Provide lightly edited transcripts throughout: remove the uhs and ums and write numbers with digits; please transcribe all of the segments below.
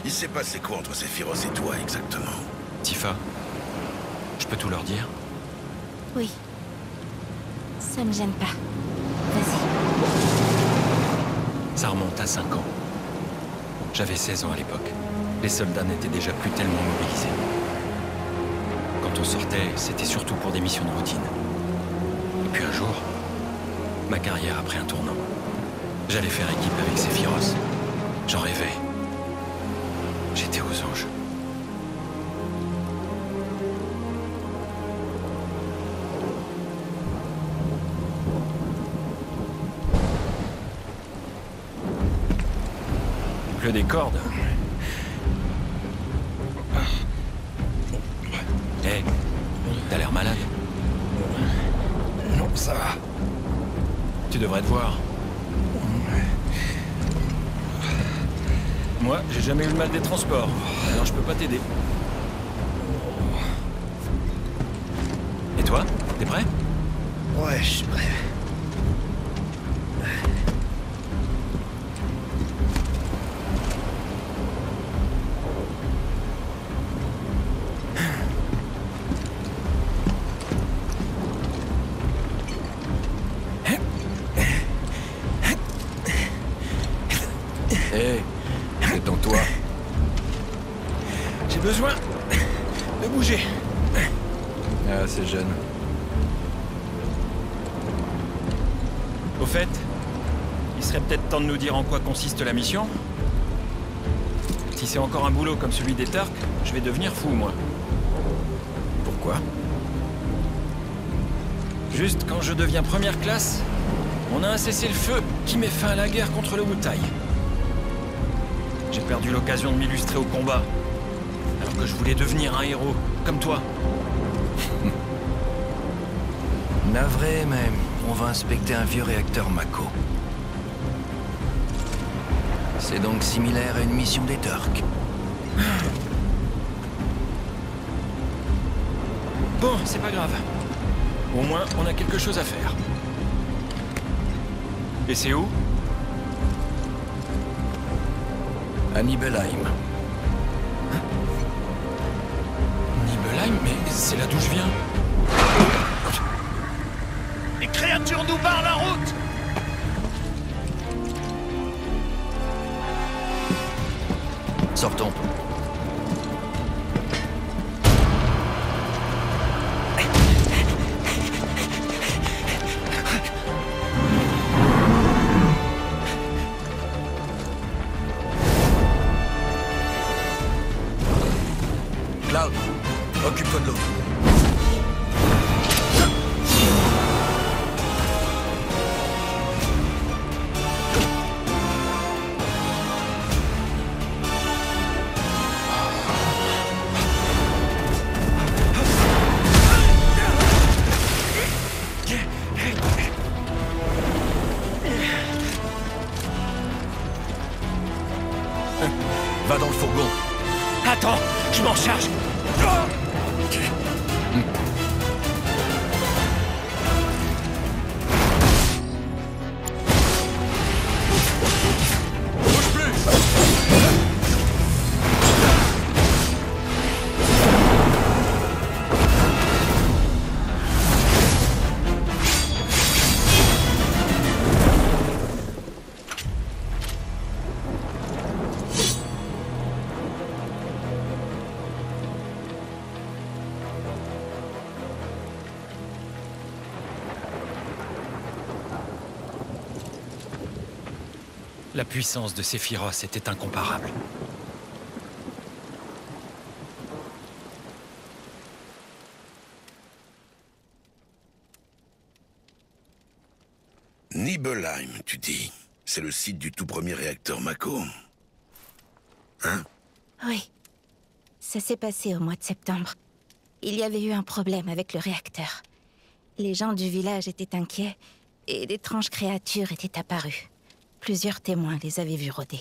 Il s'est passé quoi entre Sephiroth et toi, exactement? Tifa, je peux tout leur dire? Oui. Ça me gêne pas. Vas-y. Ça remonte à 5 ans. J'avais 16 ans à l'époque. Les soldats n'étaient déjà plus tellement mobilisés. Quand on sortait, c'était surtout pour des missions de routine. Et puis un jour, ma carrière a pris un tournant. J'allais faire équipe avec Sephiroth. J'en rêvais. J'étais aux anges. Il pleut des cordes. Hé, t'as l'air malade. Non, ça va. Tu devrais te voir. Moi, j'ai jamais eu le mal des transports, alors je peux pas t'aider. Et toi, t'es prêt? Ouais, je suis prêt. Hé, détends-toi. J'ai besoin de bouger. Ah, c'est jeune. Au fait, il serait peut-être temps de nous dire en quoi consiste la mission. Si c'est encore un boulot comme celui des Turks, je vais devenir fou, moi. Pourquoi? Juste quand je deviens première classe, on a un cessez-le-feu qui met fin à la guerre contre le Wutai. J'ai perdu l'occasion de m'illustrer au combat, alors que je voulais devenir un héros, comme toi. Navré, mais on va inspecter un vieux réacteur Mako. C'est donc similaire à une mission des Turks. Bon, c'est pas grave. Au moins, on a quelque chose à faire. Et c'est où? À Nibelheim. Nibelheim? Mais c'est là d'où je viens. Les créatures nous barrent la route! Sortons. Cloud, occupe-toi de l'eau. Va dans le fourgon. Attends, je m'en charge. Bouge plus! La puissance de Sephiroth était incomparable. Nibelheim, tu dis. C'est le site du tout premier réacteur Mako. Hein? Oui. Ça s'est passé au mois de septembre. Il y avait eu un problème avec le réacteur. Les gens du village étaient inquiets et d'étranges créatures étaient apparues. Plusieurs témoins les avaient vus rôder.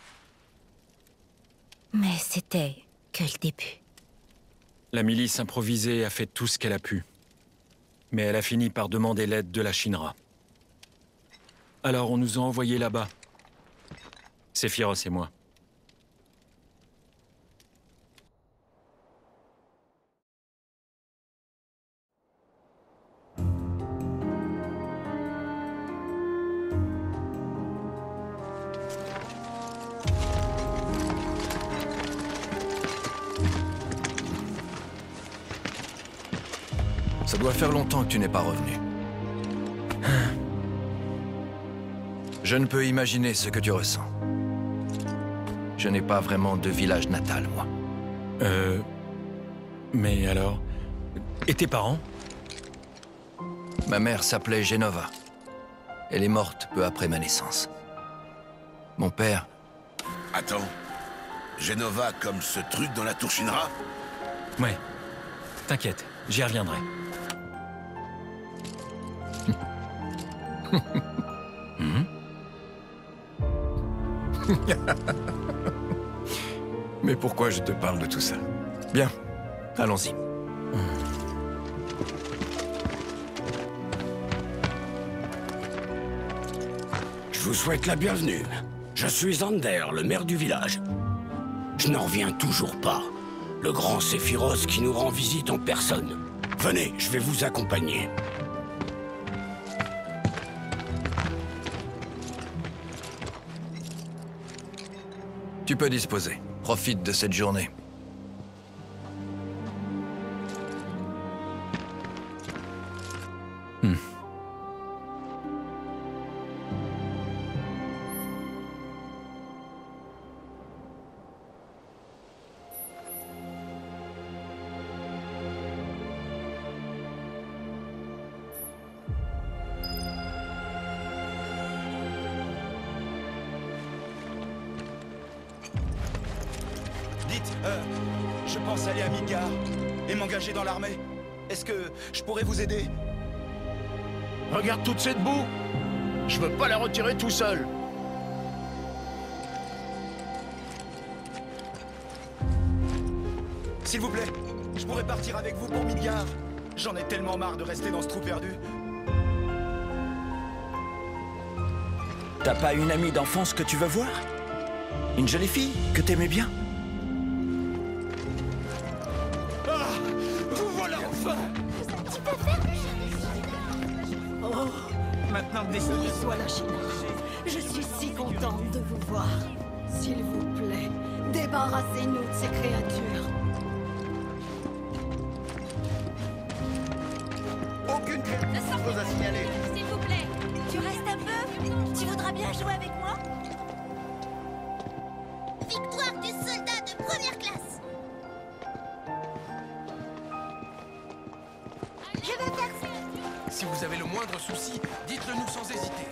Mais c'était que le début. La milice improvisée a fait tout ce qu'elle a pu. Mais elle a fini par demander l'aide de la Shinra. Alors on nous a envoyés là-bas. Sephiroth et moi. Ça doit faire longtemps que tu n'es pas revenu. Je ne peux imaginer ce que tu ressens. Je n'ai pas vraiment de village natal, moi. Mais alors... Et tes parents? Ma mère s'appelait Genova. Elle est morte peu après ma naissance. Mon père... Attends. Genova comme ce truc dans la tour Shinra? Ouais. T'inquiète, j'y reviendrai. Mais pourquoi je te parle de tout ça? Bien, allons-y. Je vous souhaite la bienvenue. Je suis Zander, le maire du village. Je n'en reviens toujours pas. Le grand Sephiroth qui nous rend visite en personne. Venez, je vais vous accompagner. Tu peux disposer. Profite de cette journée. Dites, je pense aller à Midgar et m'engager dans l'armée. Est-ce que je pourrais vous aider? Regarde toute cette boue. Je veux pas la retirer tout seul. S'il vous plaît, je pourrais partir avec vous pour Midgar. J'en ai tellement marre de rester dans ce trou perdu. T'as pas une amie d'enfance que tu veux voir? Une jolie fille que t'aimais bien? Ah! Vous voilà enfin! Oh, Maintenant que des soit la Chine. Je suis si contente de vous voir. S'il vous plaît, débarrassez-nous de ces créatures. aucune chose à signaler. S'il vous plaît, tu restes un peu? Tu voudras bien jouer avec moi? Victoire du soldat de première classe. Je vais faire ça. Si vous avez le moindre souci, dites-le nous sans hésiter.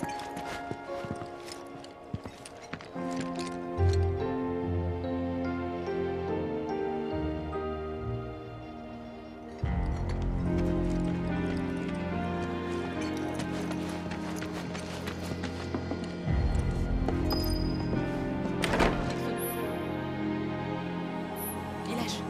Village.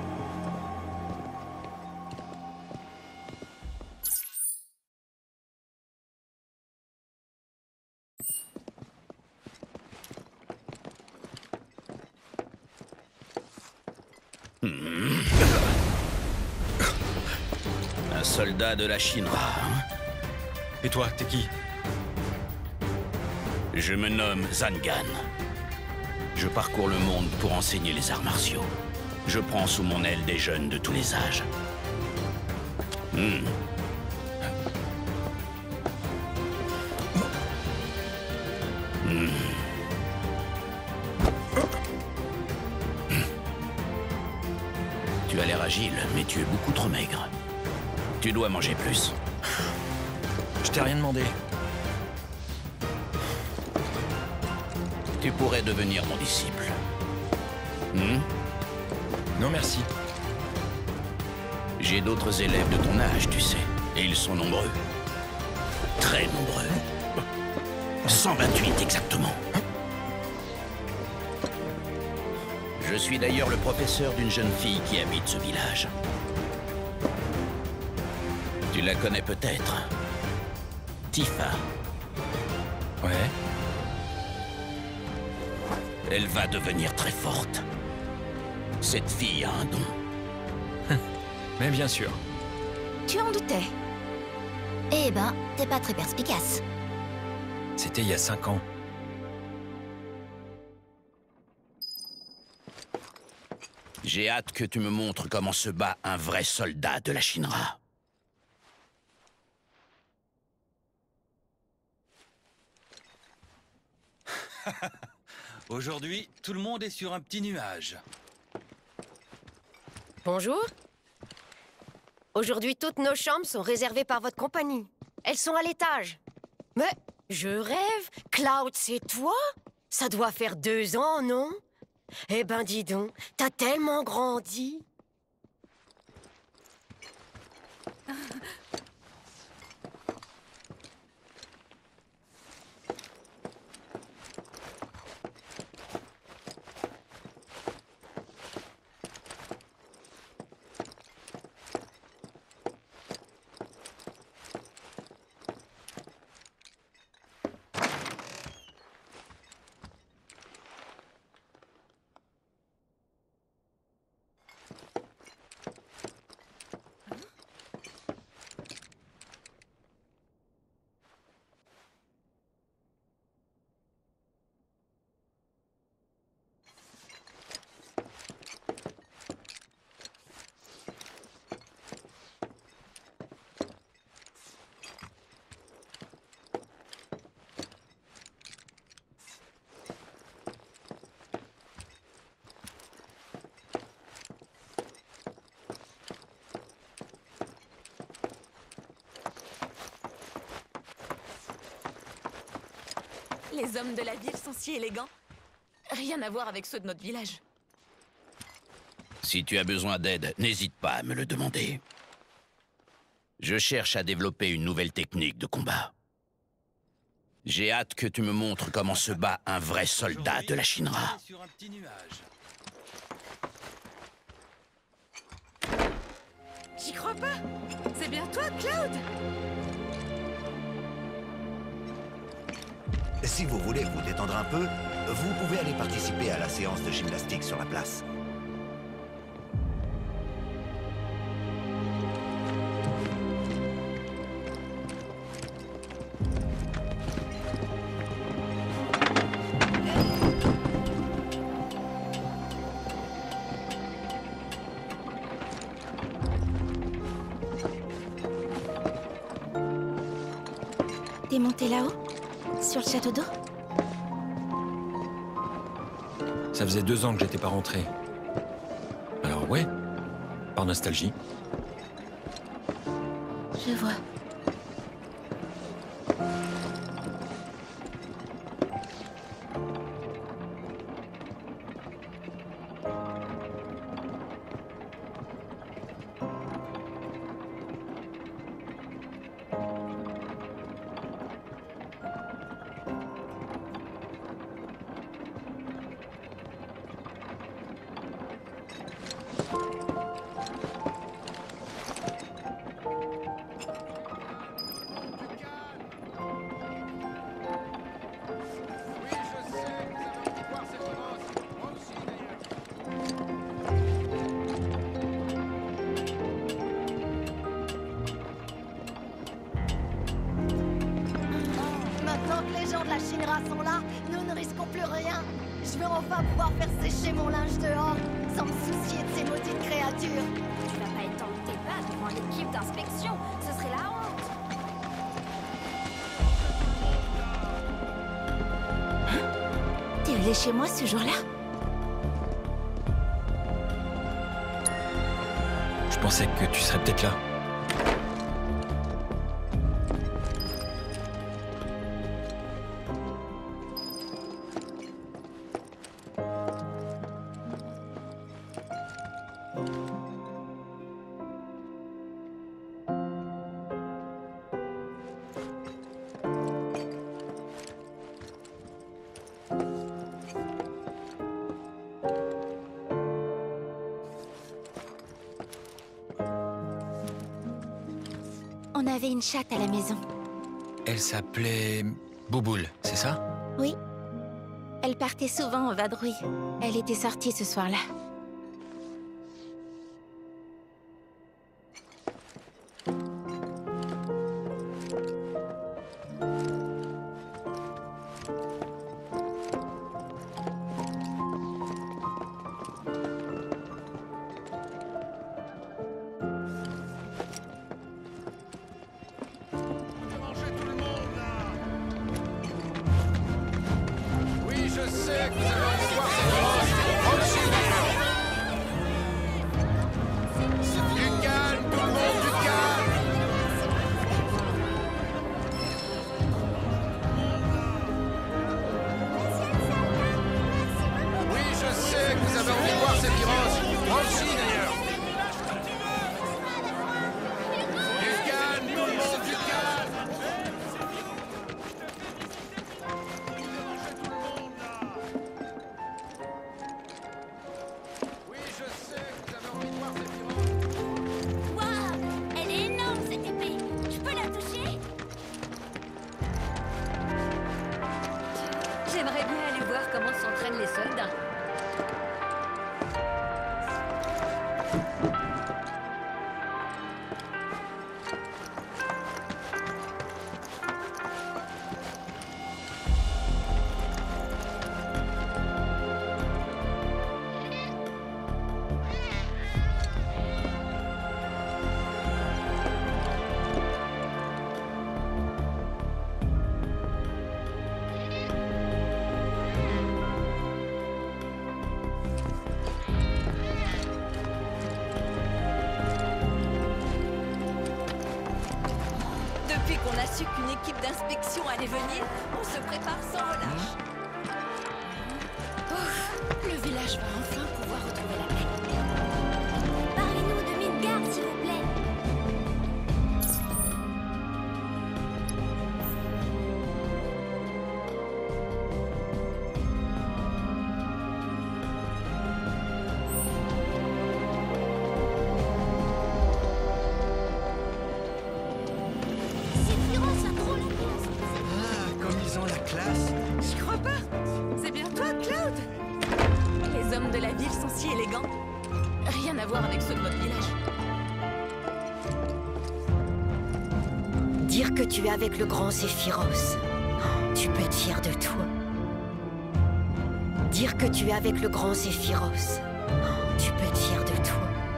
Un soldat de la Shinra, hein? Et toi, t'es qui? Je me nomme Zangan. Je parcours le monde pour enseigner les arts martiaux. Je prends sous mon aile des jeunes de tous les âges. Tu as l'air agile, mais tu es beaucoup trop maigre. Tu dois manger plus. Je t'ai rien demandé. Tu pourrais devenir mon disciple. Non merci. J'ai d'autres élèves de ton âge, tu sais. Et ils sont nombreux. Très nombreux. 128 exactement. Je suis d'ailleurs le professeur d'une jeune fille qui habite ce village. Tu la connais peut-être. Tifa. Ouais. Elle va devenir très forte. Cette fille a un don. Mais bien sûr. Tu en doutais? Eh ben, t'es pas très perspicace. C'était il y a 5 ans. J'ai hâte que tu me montres comment se bat un vrai soldat de la Shinra. Aujourd'hui, tout le monde est sur un petit nuage. Bonjour. Aujourd'hui, toutes nos chambres sont réservées par votre compagnie. Elles sont à l'étage. Mais je rêve. Cloud, c'est toi? Ça doit faire 2 ans, non? Eh ben, dis donc, t'as tellement grandi. Les hommes de la ville sont si élégants. Rien à voir avec ceux de notre village. Si tu as besoin d'aide, n'hésite pas à me le demander. Je cherche à développer une nouvelle technique de combat. J'ai hâte que tu me montres comment se bat un vrai soldat de la Shinra. Sur un petit nuage. J'y crois pas. C'est bien toi, Cloud. Si vous voulez vous détendre un peu, vous pouvez aller participer à la séance de gymnastique sur la place. T'es monté là-haut? Sur le château d'eau? Ça faisait 2 ans que j'étais pas rentré. Alors ouais, par nostalgie. Je vois. La Shinra sont là, nous ne risquons plus rien. Je vais enfin pouvoir faire sécher mon linge dehors, sans me soucier de ces maudites créatures. Tu vas pas étendre tes pattes devant l'équipe d'inspection, ce serait la honte. T'es allé chez moi ce jour-là? Je pensais que tu serais peut-être là. On avait une chatte à la maison. Elle s'appelait Bouboule, c'est ça? Oui. Elle partait souvent en vadrouille. Elle était sortie ce soir-là. Je sais sais que vous avez envie de voir cette grosse. Moi aussi, d'ailleurs. Du calme, tout le monde, du calme. Oui, je sais que vous avez envie de voir cette grosse. Moi aussi, d'ailleurs. Du calme, tout le monde, du calme. Oui, je sais que vous avez envie de voir cette grosse. Waouh! Elle est énorme cette épée! Je peux la toucher? J'aimerais bien aller voir comment s'entraînent les soldats. Depuis qu'on a su qu'une équipe d'inspection allait venir, on se prépare sans relâche. Ouf, le village va enfin pouvoir retrouver la paix. Parlez-nous de Midgard, s'il vous plaît. Sephiroth a trop la classe. Ah, comme ils ont la classe. Je crois pas. C'est bien toi, Cloud. Les hommes de la ville sont si élégants. Rien à voir avec ceux de votre village. Dire que tu es avec le grand Sephiroth. Tu peux être fier de toi. Dire que tu es avec le grand Sephiroth. Tu peux être fier de toi.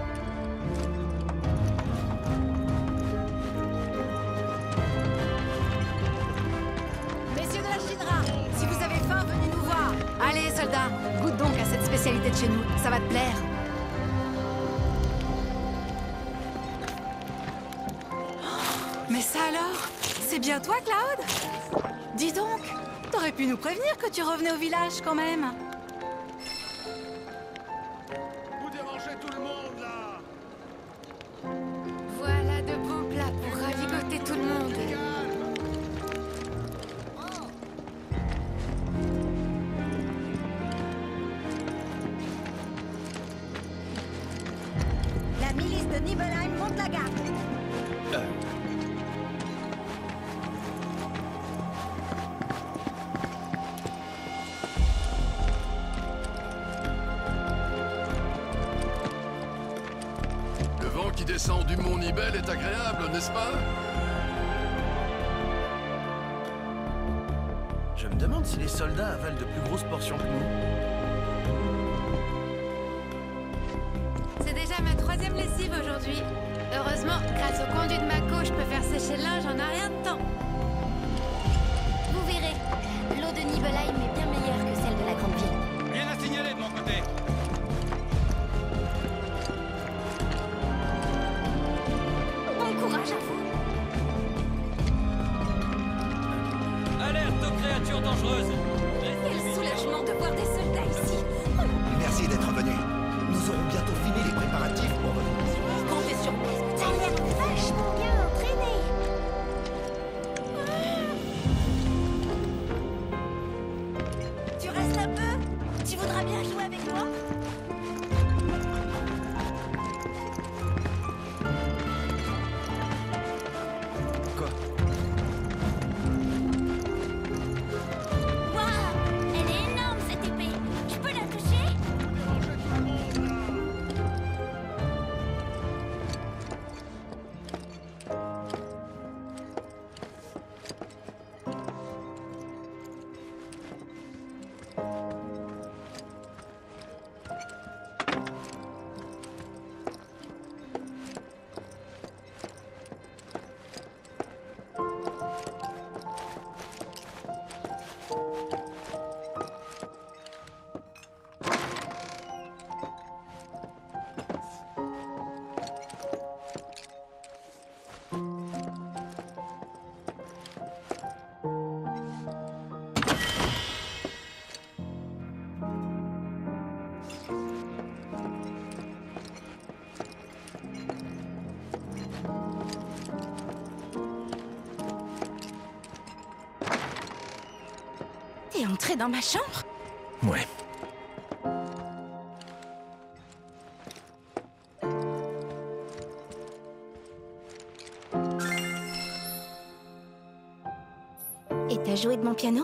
Messieurs de la Shinra, si vous avez faim, venez nous voir. Allez, soldats, goûte donc à cette spécialité de chez nous. Ça va te plaire. Mais ça alors? C'est bien toi, Cloud? Dis donc, t'aurais pu nous prévenir que tu revenais au village quand même. Vous dérangez tout le monde, là. Voilà de beaux plats pour ravigoter tout le monde. La milice de Nibelheim monte la garde. Le vent qui descend du mont Nibel est agréable, n'est-ce pas? Je me demande si les soldats avalent de plus grosses portions que nous. C'est déjà ma 3e lessive aujourd'hui. Heureusement, grâce au conduit de Mako, je peux faire sécher le linge en un rien de temps. Vous verrez, l'eau de Nibelheim est bien meilleure que celle de la grande ville. Rien à signaler de mon côté. Bon courage à vous. Alerte aux créatures dangereuses. Quel soulagement de voir des soldats ici. Merci d'être venu. Nous aurons bientôt fini les préparatifs pour votre mission. Comptez sur moi. T'as l'air vachement bien entraîné. T'es entré dans ma chambre? Ouais. Et t'as joué de mon piano?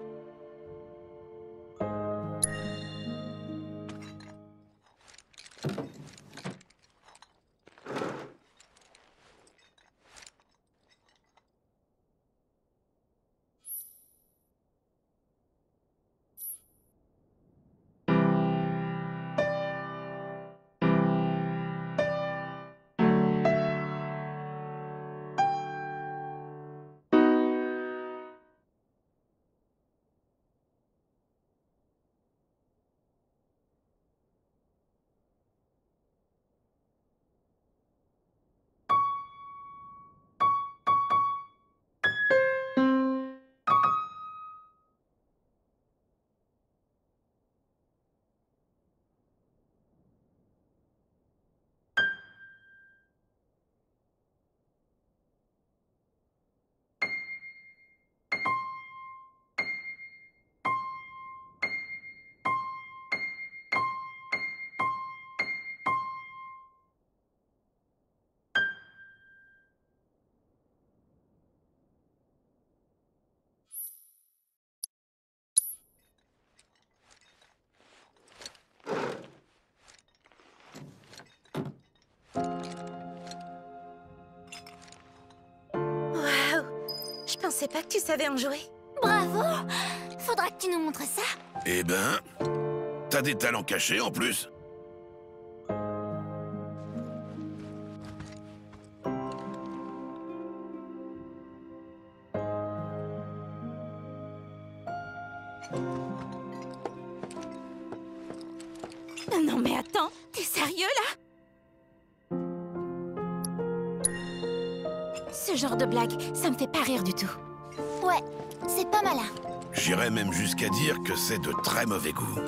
Je pensais pas que tu savais en jouer. Bravo! Faudra que tu nous montres ça. Eh ben, t'as des talents cachés en plus. Non mais attends, t'es sérieux là? Ce genre de blague, ça me fait pas rire du tout. Ouais, c'est pas malin. J'irais même jusqu'à dire que c'est de très mauvais goût.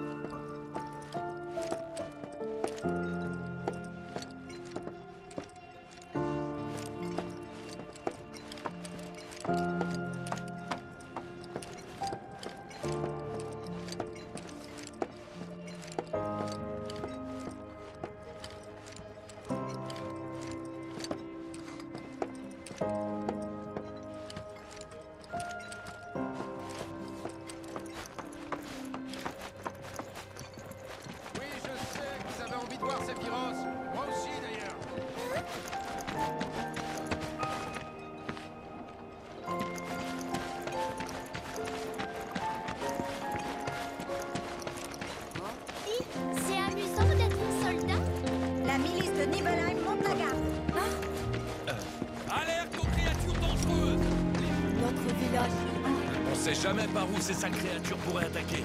On sait jamais par où ces sales créatures pourraient attaquer.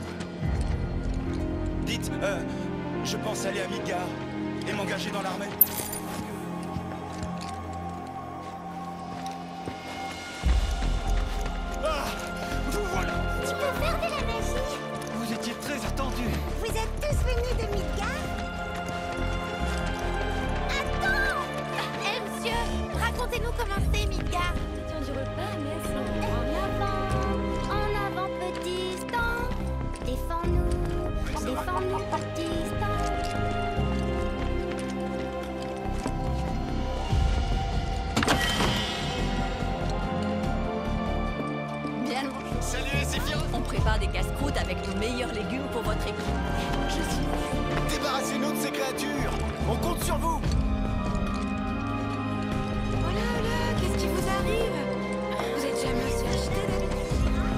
Dites, je pense aller à Midgard et m'engager dans l'armée. Ah, vous voilà. Tu peux faire de la magie? Vous étiez très attendus. Vous êtes tous venus de Midgard? Attends! monsieur, racontez-nous comment c'est Midgard. Question du repas, mais En avant, petit stand. Défends-nous, petit stand. Bien mangé. Salut les Séphiroth. On prépare des casse-croûtes avec nos meilleurs légumes pour votre équipe. Je suis... Débarrassez-nous de ces créatures. On compte sur vous. Oh là là, qu'est-ce qui vous arrive? Vous êtes jamais aussi acheté d'habitude.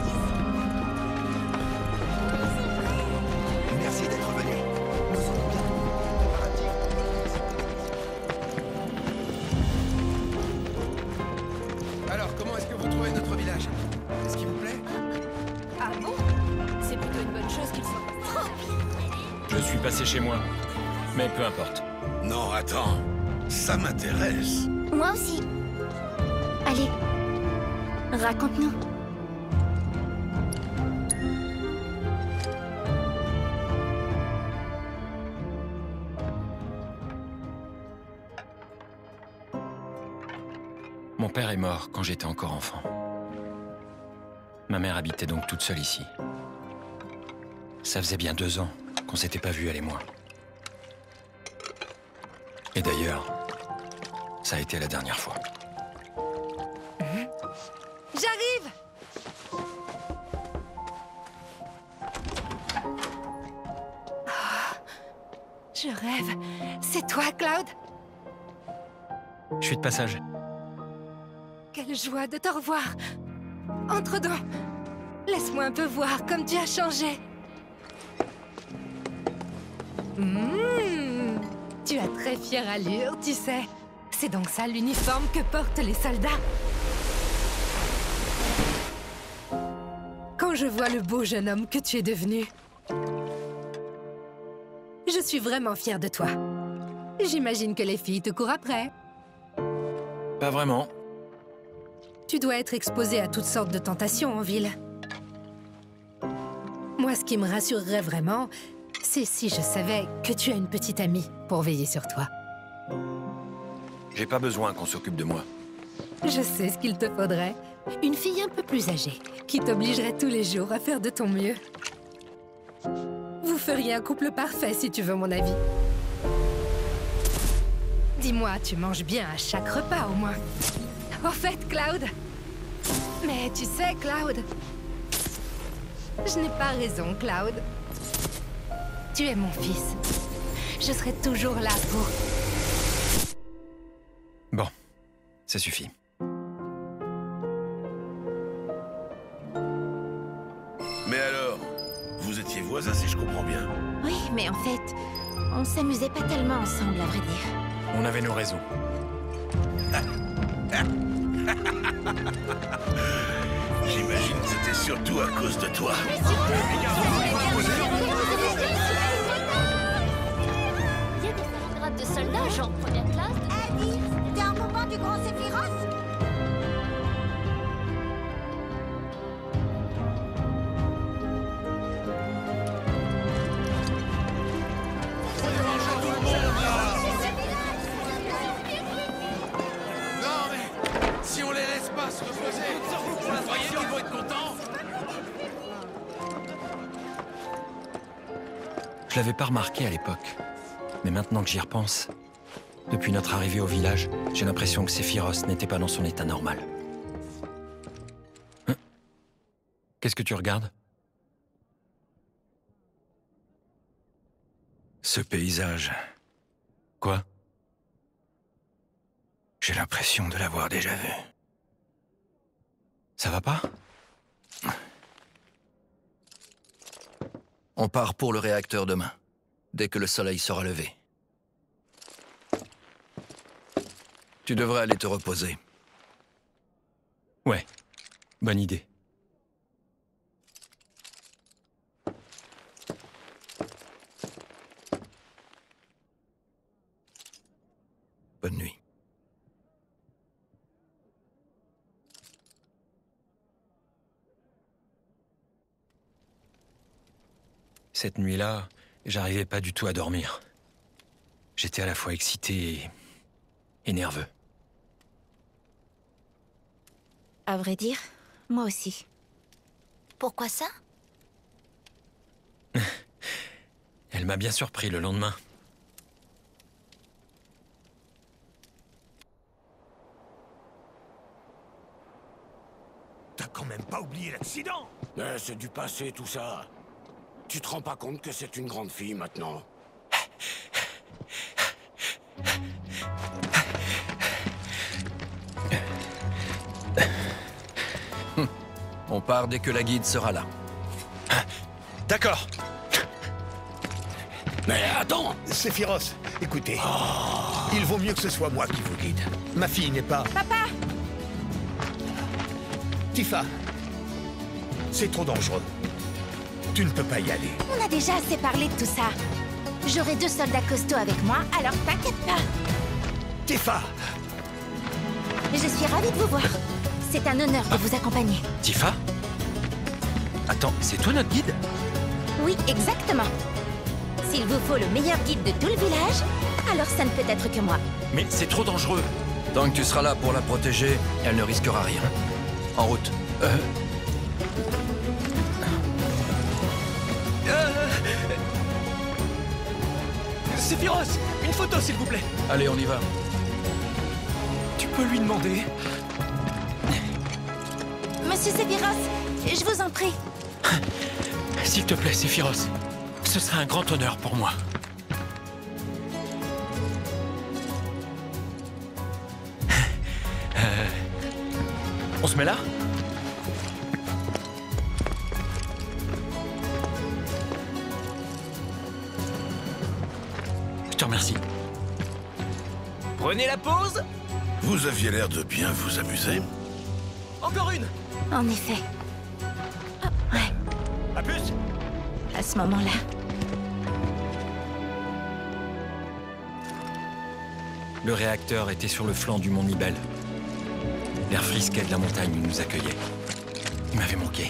Merci d'être venu. Nous sommes bientôt préparatifs. Alors, comment est-ce que vous trouvez notre village? Est-ce qu'il vous plaît? Ah bon? C'est plutôt une bonne chose qu'ils soient... Je suis passé chez moi, mais peu importe. Non, attends. Ça m'intéresse. Moi aussi. Allez, raconte-nous. Mon père est mort quand j'étais encore enfant. Ma mère habitait donc toute seule ici. Ça faisait bien 2 ans qu'on s'était pas vus, elle et moi. Et d'ailleurs, ça a été la dernière fois. J'arrive! Oh, je rêve. C'est toi, Cloud? Je suis de passage. Quelle joie de te revoir. Entre donc. Laisse-moi un peu voir comme tu as changé. Tu as très fière allure, tu sais. C'est donc ça l'uniforme que portent les soldats. Quand je vois le beau jeune homme que tu es devenu, je suis vraiment fière de toi. J'imagine que les filles te courent après. Pas vraiment. Tu dois être exposé à toutes sortes de tentations en ville. Moi, ce qui me rassurerait vraiment, c'est si je savais que tu as une petite amie pour veiller sur toi. J'ai pas besoin qu'on s'occupe de moi. Je sais ce qu'il te faudrait. Une fille un peu plus âgée, qui t'obligerait tous les jours à faire de ton mieux. Vous feriez un couple parfait, si tu veux mon avis. Dis-moi, tu manges bien à chaque repas, au moins. Au fait, Cloud... Mais tu sais, Cloud... Je n'ai pas raison, Cloud. Tu es mon fils. Je serai toujours là pour... Bon, ça suffit. Mais alors, vous étiez voisins si je comprends bien. Oui, mais en fait, on s'amusait pas tellement ensemble, à vrai dire. On avait nos raisons. J'imagine que c'était surtout à cause de toi. Il y a des grades de soldats, genre première classe. Annie, t'es un moment du grand Sephiroth? Non mais, si on les laisse pas se reposer, vous croyez qu'ils vont être contents? Je l'avais pas remarqué à l'époque. Mais maintenant que j'y repense, depuis notre arrivée au village, j'ai l'impression que Sephiroth n'était pas dans son état normal. Hein? Qu'est-ce que tu regardes? Ce paysage. Quoi? J'ai l'impression de l'avoir déjà vu. Ça va pas? On part pour le réacteur demain, dès que le soleil sera levé. Tu devrais aller te reposer. Ouais, bonne idée. Bonne nuit. Cette nuit-là, j'arrivais pas du tout à dormir. J'étais à la fois excité et nerveux. À vrai dire, moi aussi. Pourquoi ça? Elle m'a bien surpris le lendemain. T'as quand même pas oublié l'accident? Mais c'est du passé, tout ça. Tu te rends pas compte que c'est une grande fille, maintenant? On part dès que la guide sera là. D'accord. Mais attends! Sephiroth, écoutez. Il vaut mieux que ce soit moi qui vous guide. Ma fille n'est pas... Papa! Tifa, c'est trop dangereux. Tu ne peux pas y aller. On a déjà assez parlé de tout ça. J'aurai 2 soldats costauds avec moi, alors t'inquiète pas. Tifa! Je suis ravie de vous voir. C'est un honneur de vous accompagner. Tifa? Attends, c'est toi notre guide? Oui, exactement. S'il vous faut le meilleur guide de tout le village, alors ça ne peut être que moi. Mais c'est trop dangereux. Tant que tu seras là pour la protéger, elle ne risquera rien. En route. Sephiroth, une photo s'il vous plaît. Allez, on y va. Tu peux lui demander? Monsieur Sephiroth, je vous en prie. S'il te plaît, Sephiroth, ce serait un grand honneur pour moi. On se met là? Je te remercie. Prenez la pause. Vous aviez l'air de bien vous amuser. Encore une. En effet. Ouais. À plus. À ce moment-là. Le réacteur était sur le flanc du mont Nibel. L'air frisquet de la montagne nous accueillait. Il m'avait manqué.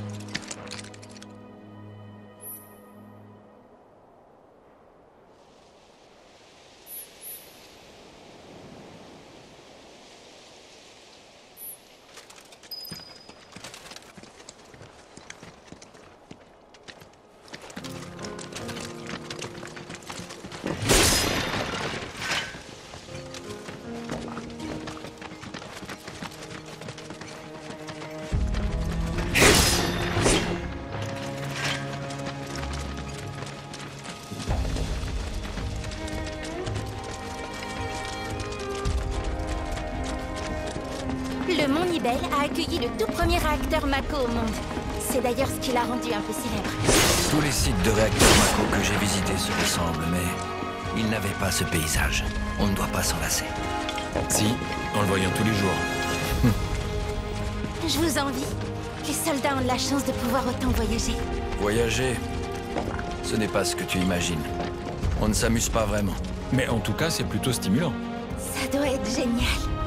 Le mont Nibel a accueilli le tout premier réacteur Mako au monde. C'est d'ailleurs ce qui l'a rendu un peu célèbre. Tous les sites de réacteurs Mako que j'ai visités se ressemblent, mais ils n'avaient pas ce paysage. On ne doit pas s'en lasser. Si, en le voyant tous les jours. Je vous envie. Les soldats ont de la chance de pouvoir autant voyager. Voyager, ce n'est pas ce que tu imagines. On ne s'amuse pas vraiment. Mais en tout cas, c'est plutôt stimulant. Ça doit être génial.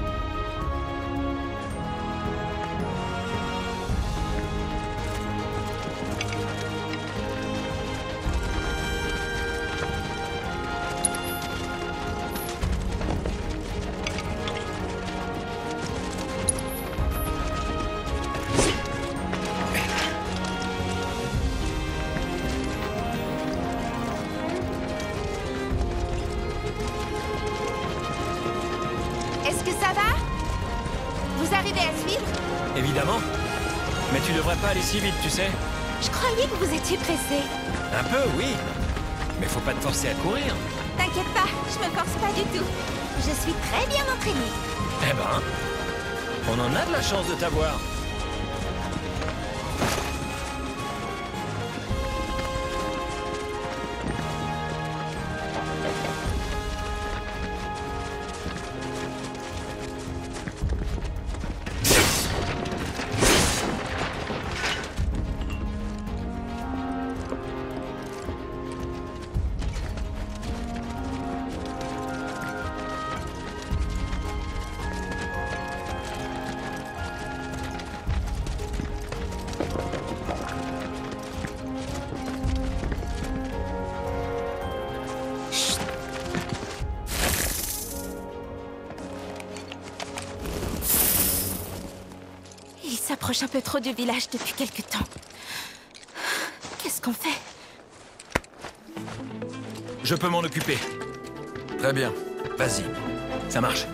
Est-ce que ça va? Vous arrivez à suivre? Évidemment. Mais tu devrais pas aller si vite, tu sais. Je croyais que vous étiez pressé. Un peu, oui. Mais faut pas te forcer à courir. T'inquiète pas, je me force pas du tout. Je suis très bien entraînée. Eh ben, on en a de la chance de t'avoir. Il s'approche un peu trop du village depuis quelque temps. Qu'est-ce qu'on fait? Je peux m'en occuper. Très bien. Vas-y. Ça marche.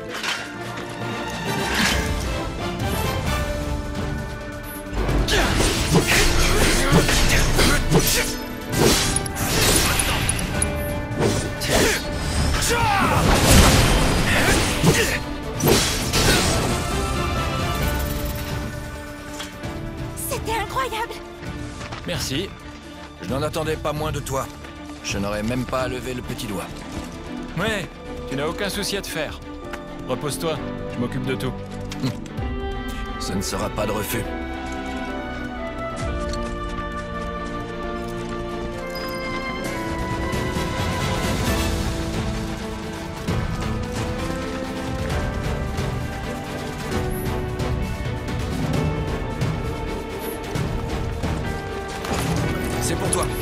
C'était incroyable! Merci. Je n'en attendais pas moins de toi. Je n'aurais même pas à lever le petit doigt. Ouais, tu n'as aucun souci à te faire. Repose-toi, je m'occupe de tout. Ce ne sera pas de refus. C'est pour toi.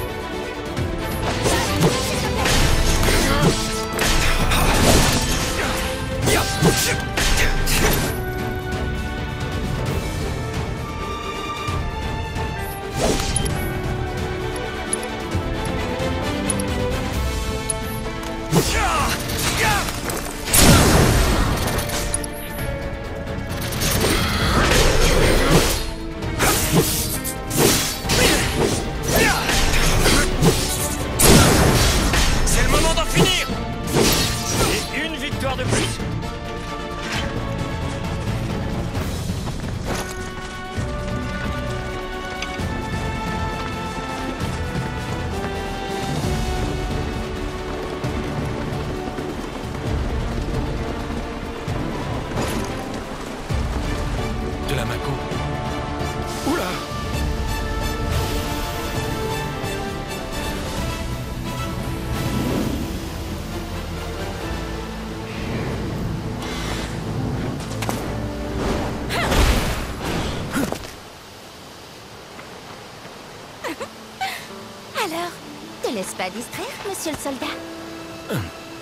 laisse pas distraire, monsieur le soldat.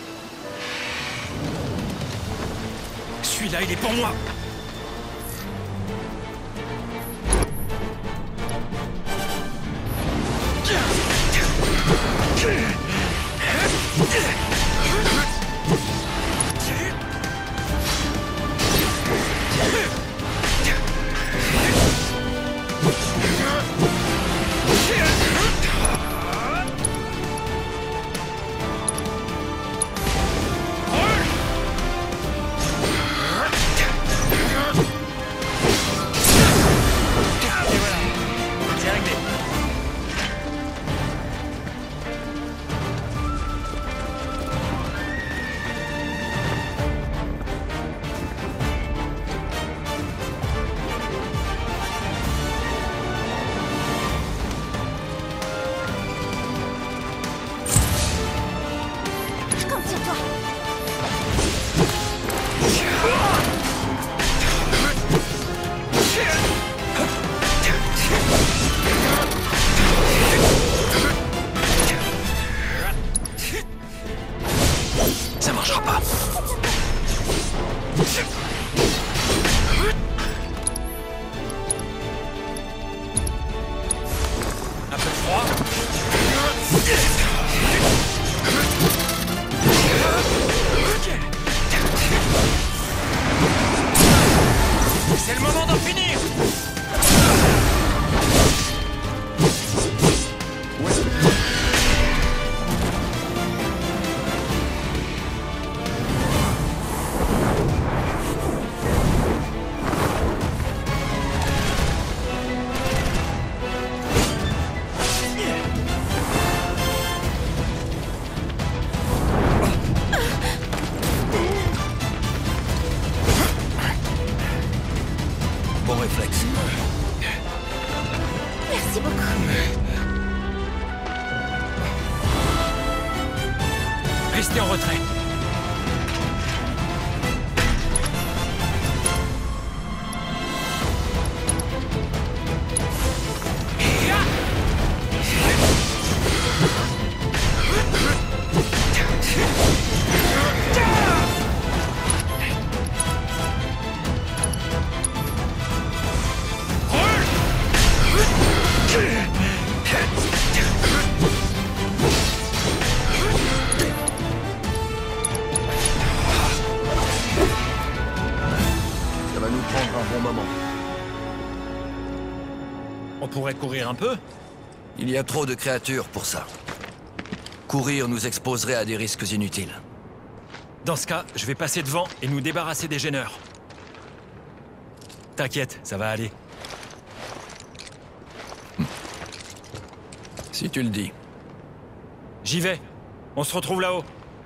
Celui-là, il est pour moi. Ça marchera pas. Un peu de froid. C'est le moment d'en finir. Bon réflexe. Merci beaucoup. Restez en retrait. Ça va nous prendre un bon moment. On pourrait courir un peu? Il y a trop de créatures pour ça. Courir nous exposerait à des risques inutiles. Dans ce cas, je vais passer devant et nous débarrasser des gêneurs. T'inquiète, ça va aller. Si tu le dis. J'y vais. On se retrouve là-haut.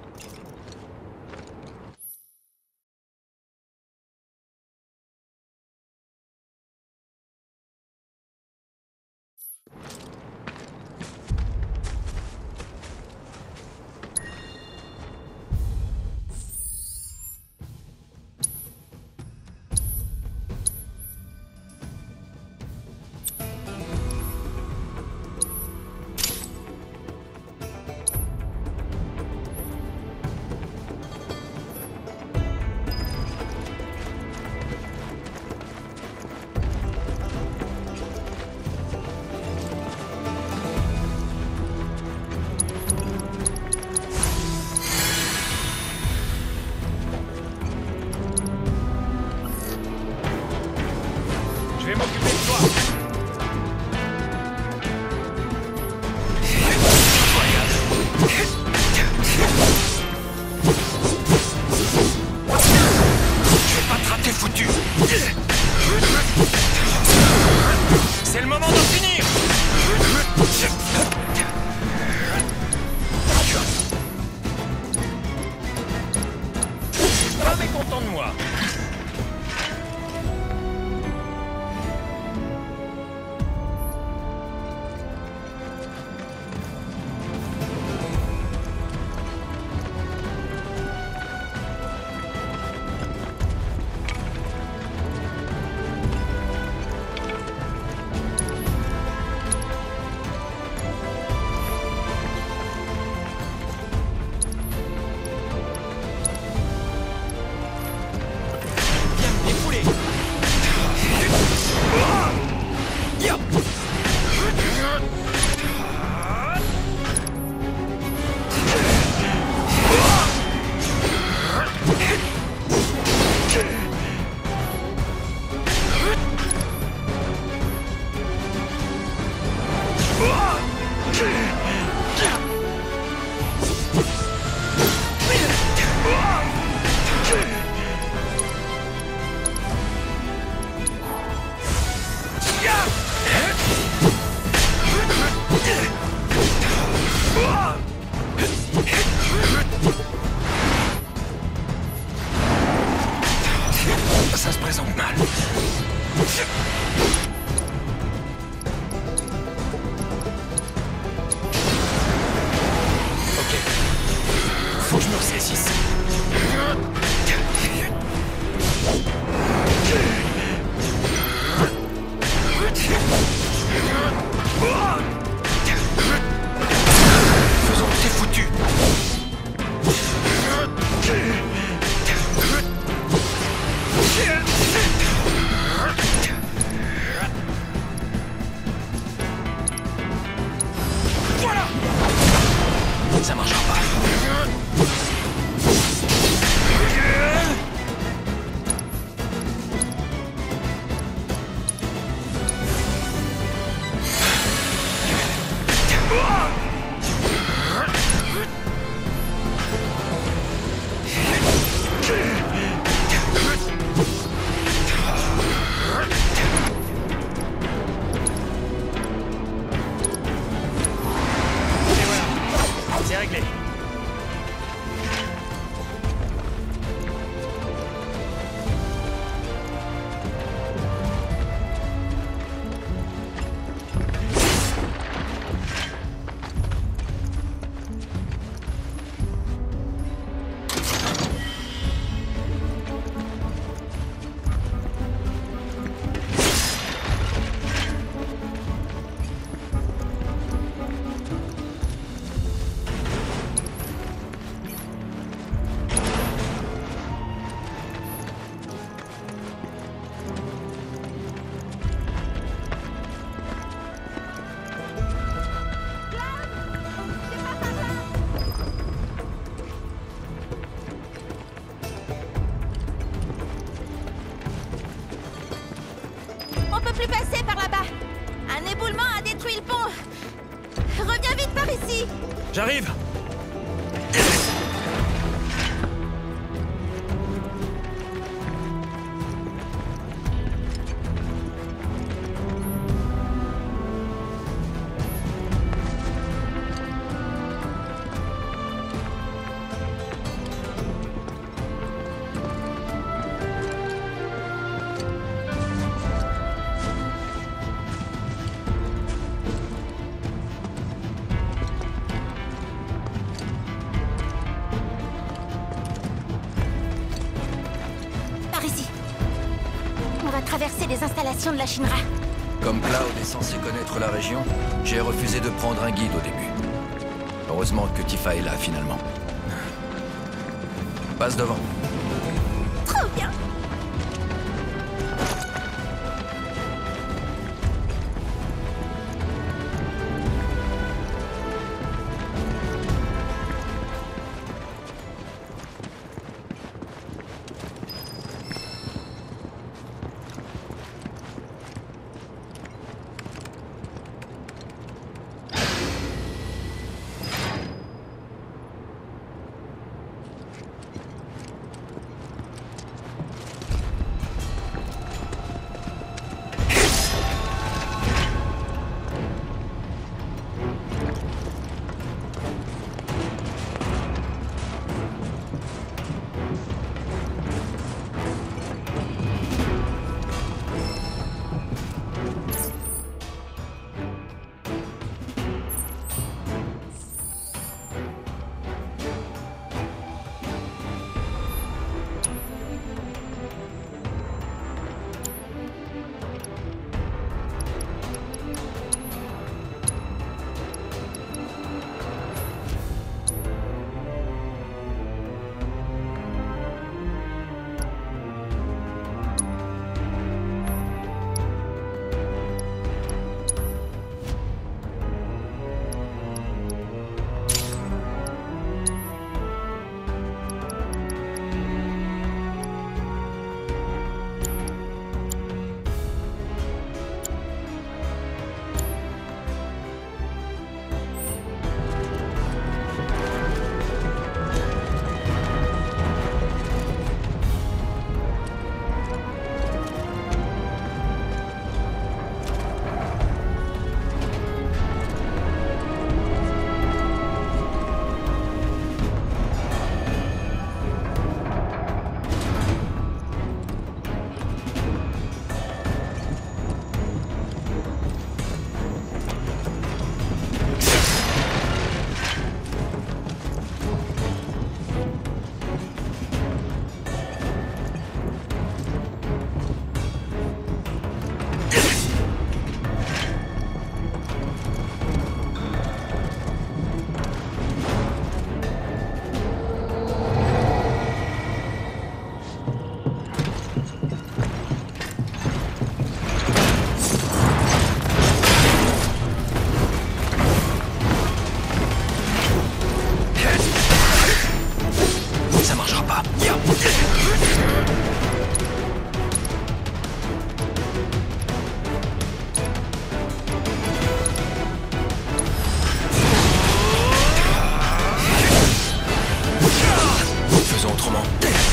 Je vais m'occuper de toi. Je vais pas te rater, foutu. C'est le moment d'en finir. Pas mécontent de moi. On peut plus passer par là-bas. Un éboulement a détruit le pont. Reviens vite par ici. J'arrive. Traverser les installations de la Shinra. Comme Cloud est censé connaître la région, j'ai refusé de prendre un guide au début. Heureusement que Tifa est là, finalement. Passe devant. Trop bien! autrement.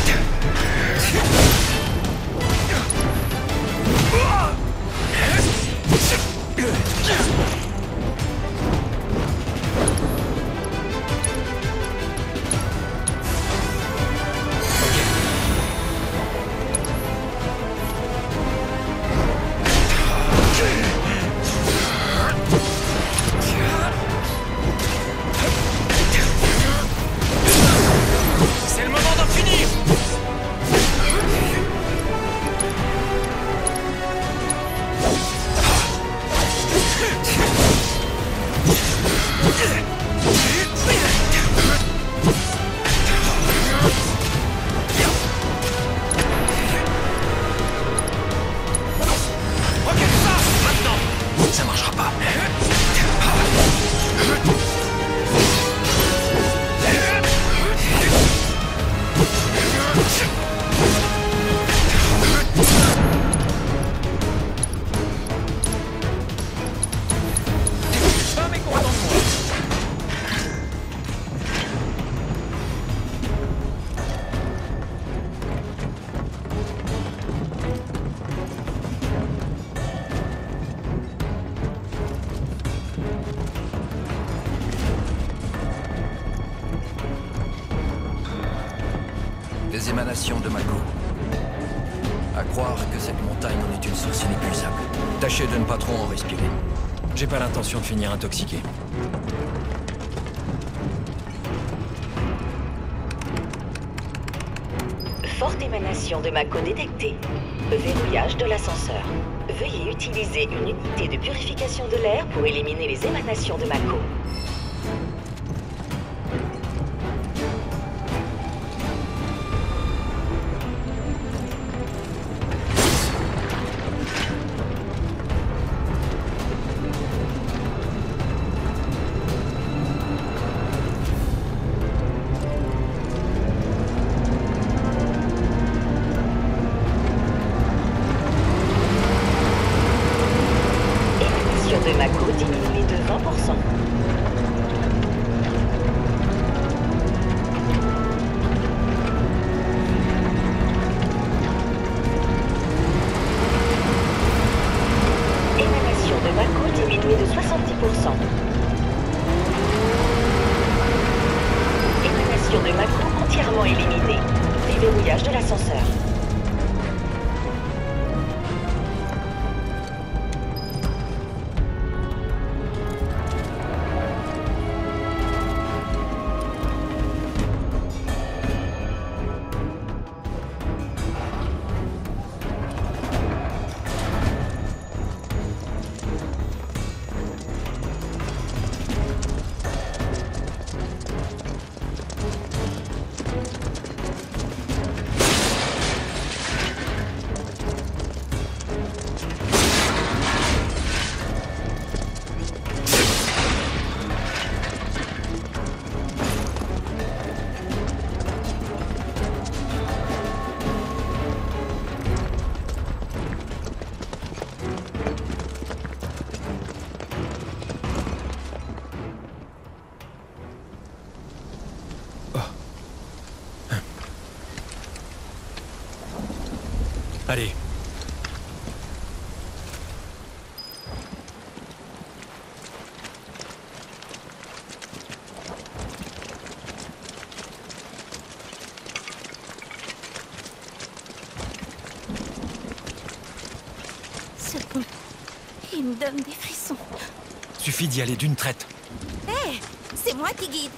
C'est le moment d'en finir! Ok, ça! Maintenant! Ça marchera pas. Jamais content de moi! Des émanations de Mako. À croire que cette montagne en est une source inépuisable. Tâchez de ne pas trop en respirer. J'ai pas l'intention de finir intoxiqué. Forte émanation de Mako détectée. Verrouillage de l'ascenseur. Veuillez utiliser une unité de purification de l'air pour éliminer les émanations de Mako. Émanation de Mako diminuée de 20%. Émanation de Mako diminuée de 70%. Émanation de Mako entièrement éliminée. Déverrouillage de l'ascenseur. Allez. Ce pont, il me donne des frissons. Suffit d'y aller d'une traite. Hé, c'est moi qui guide.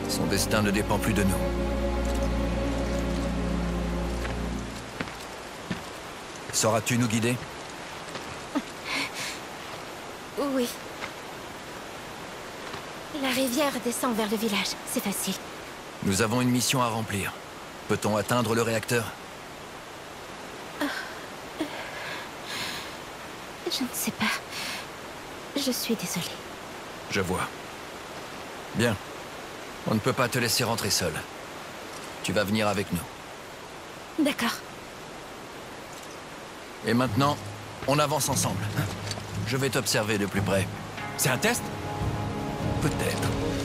Son destin ne dépend plus de nous. Sauras-tu nous guider? Oui. La rivière descend vers le village, c'est facile. Nous avons une mission à remplir. Peut-on atteindre le réacteur? Je ne sais pas. Je suis désolée. Je vois. Bien. On ne peut pas te laisser rentrer seul. Tu vas venir avec nous. D'accord. Et maintenant, on avance ensemble. Je vais t'observer de plus près. C'est un test? Peut-être.